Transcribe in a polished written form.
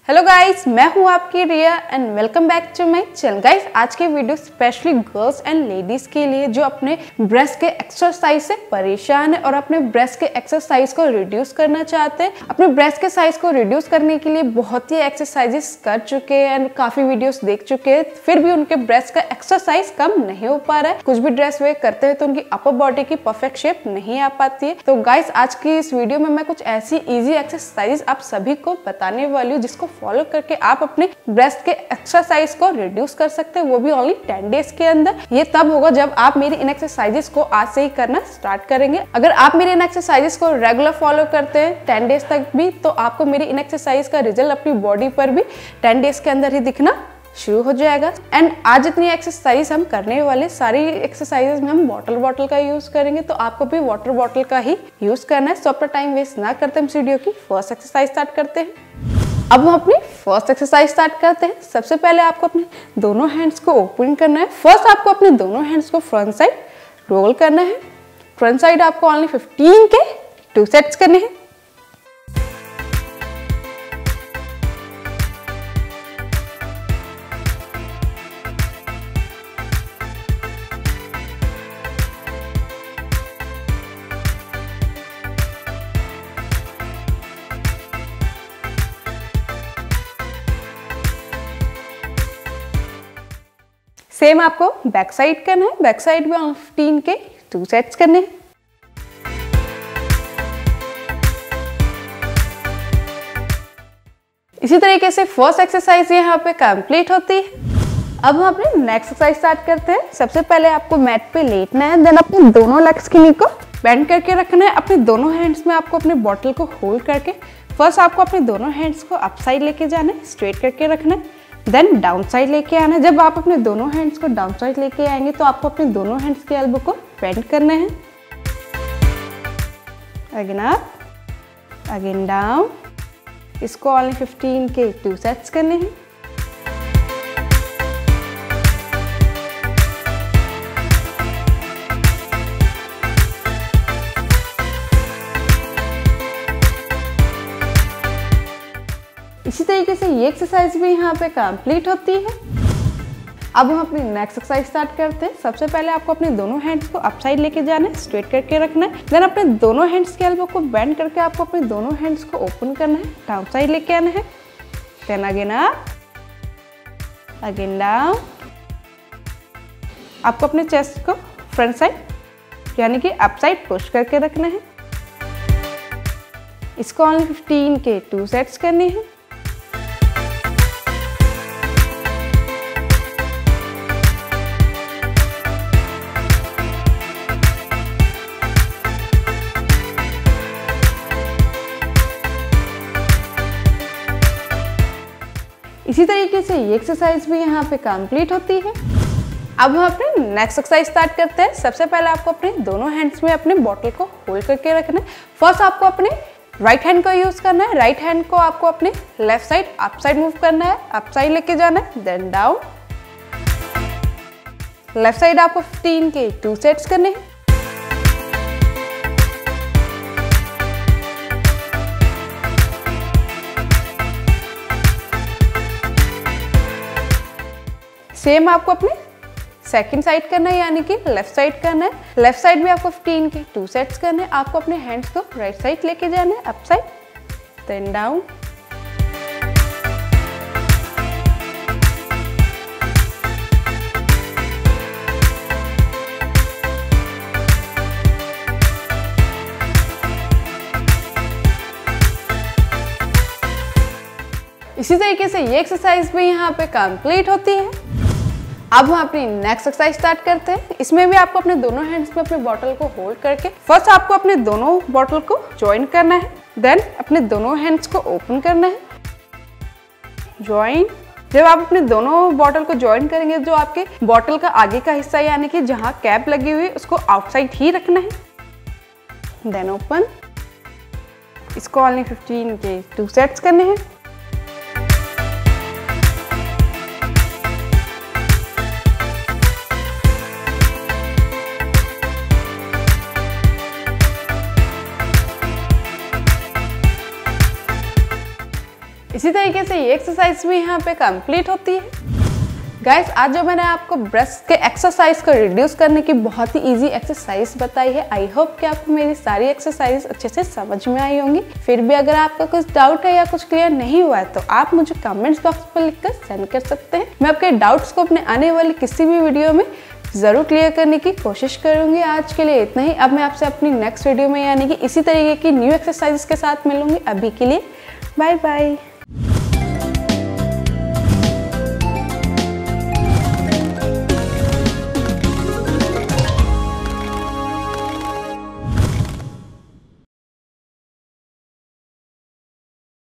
Hello guys, मैं हूं आपकी Riya and welcome back to my channel. Guys, आज के video specially girls and ladies के लिए जो अपने ब्रेस्ट के एक्सरसाइज से परेशान है और अपने ब्रेस्ट के एक्सरसाइज को रिड्यूस करना चाहते हैं। अपने ब्रेस्ट के साइज को रिड्यूस करने के लिए बहुत ही एक्सरसाइजेस कर चुके हैं एंड काफी वीडियोस देख चुके हैं, फिर भी उनके ब्रेस्ट का एक्सरसाइज कम नहीं हो पा रहा है। कुछ भी ड्रेस वे करते हैं तो उनकी अपर बॉडी की परफेक्ट शेप नहीं आ पाती है। तो गाइस, आज की इस वीडियो में मैं कुछ ऐसी इजी एक्सरसाइजेस आप सभी को बताने वाली हूँ जिसको फॉलो करके आप अपने ब्रेस्ट के एक्सरसाइज को रिड्यूस कर सकते हैं, वो भी ओनली 10 डेज के अंदर। ये तब होगा जब आप मेरी इन एक्सरसाइजेस को आज से ही करना स्टार्ट करेंगे। अगर आप मेरी इन एक्सरसाइजेस को रेगुलर फॉलो करते हैं 10 डेज तक भी, तो आपको मेरी इन एक्सरसाइज का रिजल्ट अपनी बॉडी पर भी 10 डेज के अंदर ही दिखना शुरू हो जाएगा। एंड आज इतनी एक्सरसाइज हम करने वाले, सारी एक्सरसाइजेस में हम वाटर का यूज करेंगे, तो आपको भी वाटर बॉटल का ही यूज करना है। सो अपना टाइम वेस्ट ना करते हम वीडियो की फर्स्ट एक्सरसाइज स्टार्ट करते हैं। अब हम अपनी फर्स्ट एक्सरसाइज स्टार्ट करते हैं। सबसे पहले आपको अपने दोनों हैंड्स को ओपन करना है। फर्स्ट आपको अपने दोनों हैंड्स को फ्रंट साइड रोल करना है। फ्रंट साइड आपको ओनली 15 के 2 सेट्स करने हैं। सेम आपको बैक साइड करना है। बैक साइड में 15 के 2 सेट्स करने हैं। इसी तरीके से फर्स्ट एक्सरसाइज यहाँ पे कंप्लीट होती है। अब हम अपने नेक्स्ट एक्सरसाइज स्टार्ट करते हैं। सबसे पहले आपको मैट पे लेटना है, देन अपने दोनों लेग्स की नी को बेंड करके रखना है। अपने दोनों हैंड्स में आपको अपने बॉटल को होल्ड करके फर्स्ट आपको अपने दोनों हैंड्स को अप साइड लेके जाना है, स्ट्रेट करके रखना है, देन डाउन साइड लेके आना है। जब आप अपने दोनों हैंड्स को डाउन साइड लेके आएंगे तो आपको अपने दोनों हैंड्स के एल्बो को बेंड करना है। Again up, again down. इसको ओनली 15 के 2 सेट्स करने हैं। इसी तरीके से ये एक्सरसाइज भी यहाँ पे कंप्लीट होती है। अब हम अपनी नेक्स्ट एक्सरसाइज स्टार्ट करते हैं। सबसे पहले आपको अपने दोनों हैंड्स को अप साइड लेके जाना है, स्ट्रेट करके रखना है, देन अपने दोनों हैंड्स के एल्बो को बेंड करके आपको अपने दोनों हैंड्स को ओपन करना है, डाउन साइड लेके आना है, then again up, again down. आपको अपने चेस्ट को फ्रंट साइड यानी कि अप साइड पुश करके रखना है। इसको ओनली 15 के 2 सेट्स करने हैं। इसी तरीके से ये एक्सरसाइज भी यहाँ पे कंप्लीट होती है। अब हम अपने नेक्स्ट एक्सरसाइज स्टार्ट करते हैं। सबसे पहले आपको अपने दोनों हैंड्स में अपने बॉटल को होल्ड करके रखना है। फर्स्ट आपको अपने राइट हैंड को यूज करना है। राइट हैंड को आपको अपने left side up side move करना है, अप साइड लेके जाना है, देन डाउन। लेफ्ट साइड आपको 15 के 2 सेट्स करने हैं। सेम आपको अपने सेकंड साइड करना है यानी कि लेफ्ट साइड करना है। लेफ्ट साइड भी आपको 15 के 2 सेट्स करने हैं। आपको अपने हैंड्स को राइट साइड लेके जाना है, अप साइड, देन डाउन। इसी तरीके से ये एक्सरसाइज भी यहाँ पे कंप्लीट होती है। अब हम अपनी नेक्स्ट एक्सरसाइज स्टार्ट करते हैं। इसमें भी आपको अपने दोनों हैंड्स में अपने बॉटल को होल्ड करके फर्स्ट आपको अपने दोनों बॉटल को ज्वाइन करना है, देन अपने दोनों हैंड्स को ओपन करना है, ज्वाइन। जब आप अपने दोनों बॉटल को ज्वाइन करेंगे, जो आपके बॉटल का आगे का हिस्सा यानी कि जहां कैप लगी हुई है उसको आउटसाइड ही रखना है, देन ओपन। इसको ओनली 15 के 2 सेट्स करने हैं। इसी तरीके से ये एक्सरसाइज भी यहाँ पे कंप्लीट होती है। गाइस, आज जो मैंने आपको ब्रेस्ट के एक्सरसाइज को रिड्यूस करने की बहुत ही इजी एक्सरसाइज बताई है, आई होप कि आपको मेरी सारी एक्सरसाइज अच्छे से समझ में आई होंगी। फिर भी अगर आपका कुछ डाउट है या कुछ क्लियर नहीं हुआ है तो आप मुझे कमेंट्स बॉक्स पर लिखकर सेंड कर सकते हैं। मैं आपके डाउट्स को अपने आने वाले किसी भी वीडियो में जरूर क्लियर करने की कोशिश करूंगी। आज के लिए इतना ही। अब मैं आपसे अपनी नेक्स्ट वीडियो में यानी कि इसी तरीके की न्यू एक्सरसाइज के साथ मिलूंगी। अभी के लिए बाय बाय।